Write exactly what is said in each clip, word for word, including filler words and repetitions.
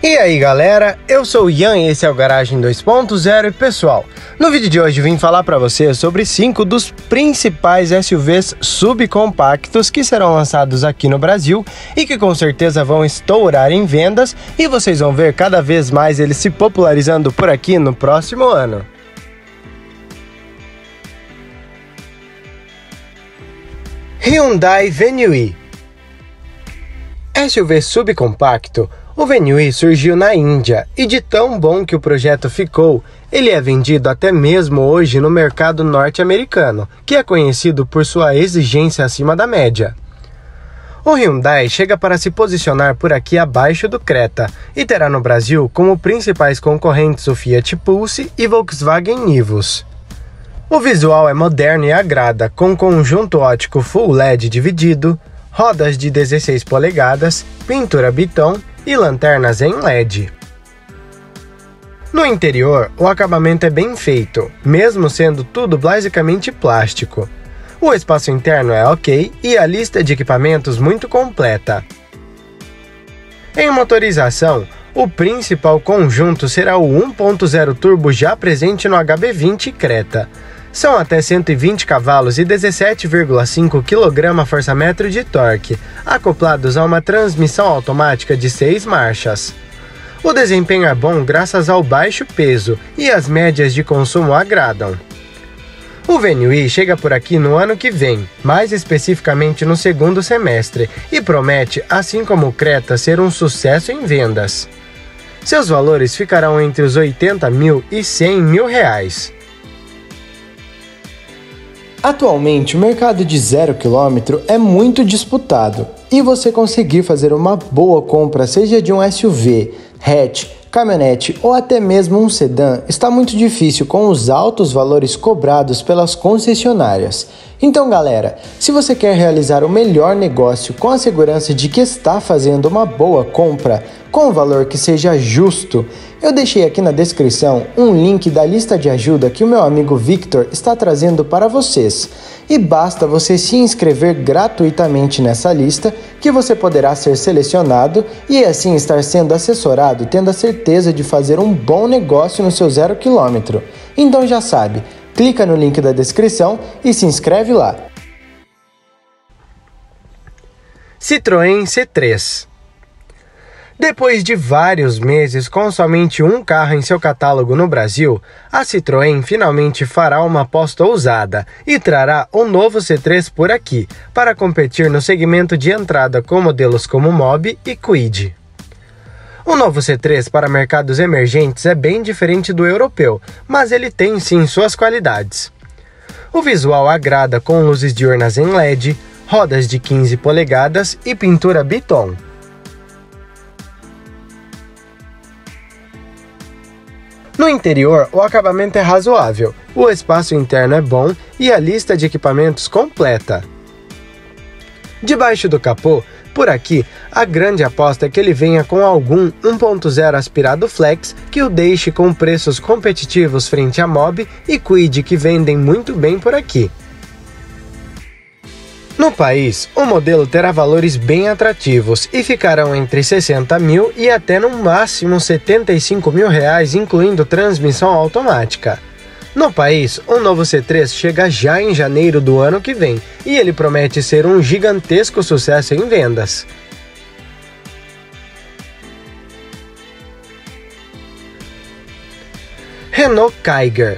E aí galera, eu sou o Ian e esse é o Garagem dois ponto zero e pessoal, no vídeo de hoje vim falar para você sobre cinco dos principais S U Vs subcompactos que serão lançados aqui no Brasil e que com certeza vão estourar em vendas e vocês vão ver cada vez mais eles se popularizando por aqui no próximo ano. Hyundai Venue. S U V subcompacto, o Venue surgiu na Índia e de tão bom que o projeto ficou, ele é vendido até mesmo hoje no mercado norte-americano, que é conhecido por sua exigência acima da média. O Hyundai chega para se posicionar por aqui abaixo do Creta e terá no Brasil como principais concorrentes o Fiat Pulse e Volkswagen Nivus. O visual é moderno e agrada, com conjunto óptico Full L E D dividido, rodas de dezesseis polegadas, pintura Biton e lanternas em L E D. No interior, o acabamento é bem feito, mesmo sendo tudo basicamente plástico. O espaço interno é ok e a lista de equipamentos muito completa. Em motorização, o principal conjunto será o um ponto zero turbo já presente no H B vinte Creta. São até cento e vinte cavalos e dezessete vírgula cinco quilograma-força-metro de torque, acoplados a uma transmissão automática de seis marchas. O desempenho é bom graças ao baixo peso e as médias de consumo agradam. O Venue chega por aqui no ano que vem, mais especificamente no segundo semestre, e promete, assim como o Creta, ser um sucesso em vendas. Seus valores ficarão entre os oitenta mil e cem mil reais. Atualmente, o mercado de zero quilômetro é muito disputado e você conseguir fazer uma boa compra, seja de um S U V, hatch, caminhonete ou até mesmo um sedã, está muito difícil com os altos valores cobrados pelas concessionárias. Então galera, se você quer realizar o melhor negócio com a segurança de que está fazendo uma boa compra, com um valor que seja justo, eu deixei aqui na descrição um link da lista de ajuda que o meu amigo Victor está trazendo para vocês. E basta você se inscrever gratuitamente nessa lista que você poderá ser selecionado e assim estar sendo assessorado, tendo a certeza de fazer um bom negócio no seu zero quilômetro. Então já sabe, clica no link da descrição e se inscreve lá. Citroën C três. Depois de vários meses com somente um carro em seu catálogo no Brasil, a Citroën finalmente fará uma aposta ousada e trará um novo C três por aqui, para competir no segmento de entrada com modelos como Mobi e Kwid. O novo C três para mercados emergentes é bem diferente do europeu, mas ele tem sim suas qualidades. O visual agrada com luzes diurnas em L E D, rodas de quinze polegadas e pintura Biton. No interior, o acabamento é razoável, o espaço interno é bom e a lista de equipamentos completa. Debaixo do capô, por aqui, a grande aposta é que ele venha com algum um ponto zero aspirado flex que o deixe com preços competitivos frente a Mobi e Kwid, que vendem muito bem por aqui. No país, o modelo terá valores bem atrativos e ficarão entre sessenta mil e até no máximo setenta e cinco mil reais, incluindo transmissão automática. No país, o novo C três chega já em janeiro do ano que vem e ele promete ser um gigantesco sucesso em vendas. Renault Kiger.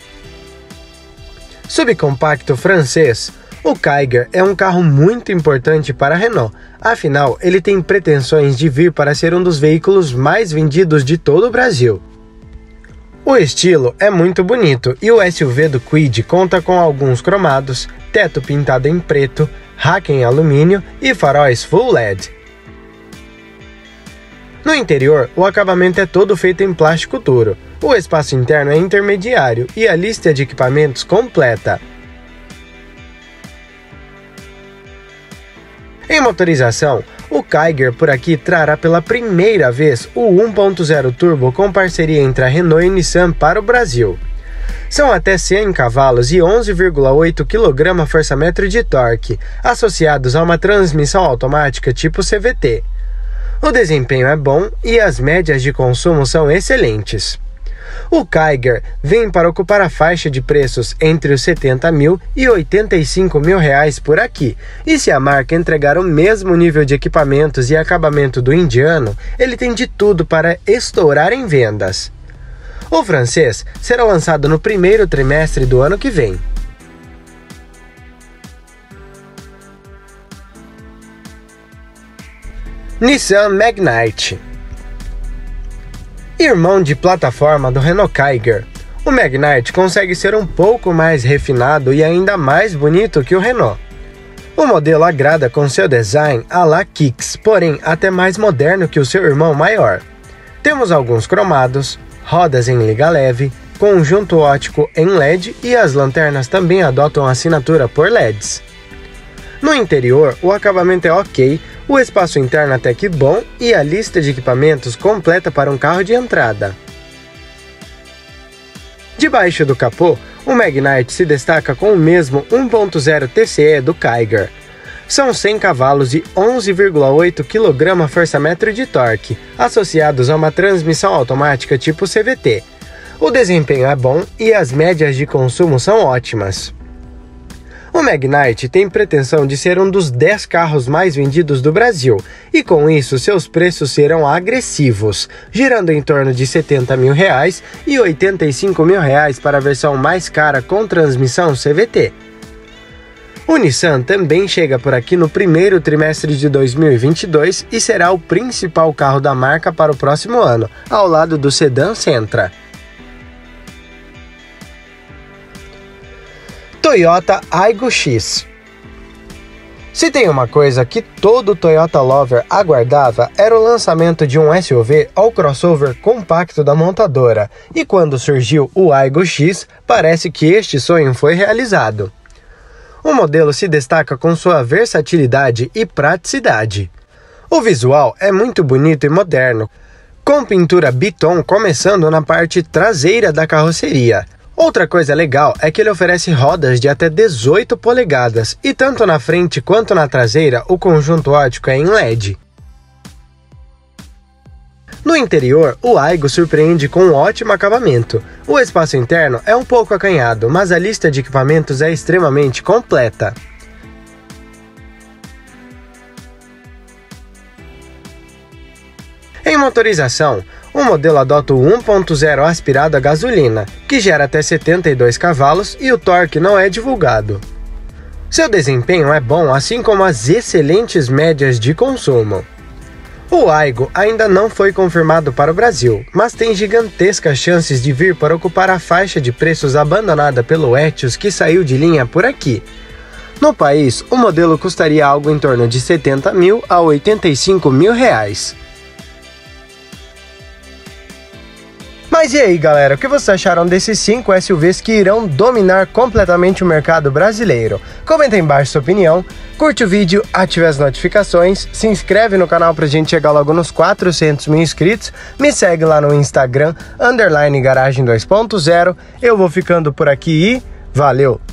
Subcompacto francês, o Kiger é um carro muito importante para a Renault, afinal ele tem pretensões de vir para ser um dos veículos mais vendidos de todo o Brasil. O estilo é muito bonito e o S U V do Kwid conta com alguns cromados, teto pintado em preto, rack em alumínio e faróis Full L E D. No interior, o acabamento é todo feito em plástico duro, o espaço interno é intermediário e a lista de equipamentos completa. Em motorização, o Kiger por aqui trará pela primeira vez o um ponto zero turbo com parceria entre a Renault e Nissan para o Brasil. São até cem cavalos e onze vírgula oito quilograma-força-metro de torque, associados a uma transmissão automática tipo C V T. O desempenho é bom e as médias de consumo são excelentes. O Kiger vem para ocupar a faixa de preços entre os setenta mil e oitenta e cinco mil reais por aqui, e se a marca entregar o mesmo nível de equipamentos e acabamento do indiano, ele tem de tudo para estourar em vendas. O francês será lançado no primeiro trimestre do ano que vem. Nissan Magnite. Irmão de plataforma do Renault Kiger, o Magnite consegue ser um pouco mais refinado e ainda mais bonito que o Renault. O modelo agrada com seu design à la Kicks, porém até mais moderno que o seu irmão maior. Temos alguns cromados, rodas em liga leve, conjunto óptico em L E D e as lanternas também adotam assinatura por L E Ds. No interior, o acabamento é ok, o espaço interno até que bom e a lista de equipamentos completa para um carro de entrada. Debaixo do capô, o Magnite se destaca com o mesmo um ponto zero T C E do Kiger. São cem cavalos e onze vírgula oito quilograma-força-metro de torque, associados a uma transmissão automática tipo C V T. O desempenho é bom e as médias de consumo são ótimas. O Magnite tem pretensão de ser um dos dez carros mais vendidos do Brasil, e com isso seus preços serão agressivos, girando em torno de setenta mil reais e oitenta e cinco mil reais para a versão mais cara com transmissão C V T. O Nissan também chega por aqui no primeiro trimestre de dois mil e vinte e dois e será o principal carro da marca para o próximo ano, ao lado do sedã Sentra. Toyota Aygo X. Se tem uma coisa que todo Toyota Lover aguardava, era o lançamento de um S U V ou crossover compacto da montadora, e quando surgiu o Aygo X, parece que este sonho foi realizado. O modelo se destaca com sua versatilidade e praticidade. O visual é muito bonito e moderno, com pintura Biton começando na parte traseira da carroceria. Outra coisa legal é que ele oferece rodas de até dezoito polegadas e tanto na frente quanto na traseira o conjunto óptico é em L E D. No interior, o Aygo surpreende com um ótimo acabamento. O espaço interno é um pouco acanhado, mas a lista de equipamentos é extremamente completa. Em motorização, o modelo adota o um ponto zero aspirado a gasolina, que gera até setenta e dois cavalos e o torque não é divulgado. Seu desempenho é bom, assim como as excelentes médias de consumo. O Aygo ainda não foi confirmado para o Brasil, mas tem gigantescas chances de vir para ocupar a faixa de preços abandonada pelo Etios que saiu de linha por aqui. No país, o modelo custaria algo em torno de setenta mil a oitenta e cinco mil reais. Mas e aí galera, o que vocês acharam desses cinco S U Vs que irão dominar completamente o mercado brasileiro? Comenta aí embaixo sua opinião, curte o vídeo, ative as notificações, se inscreve no canal pra gente chegar logo nos quatrocentos mil inscritos, me segue lá no Instagram, underline garagem dois ponto zero, eu vou ficando por aqui e valeu!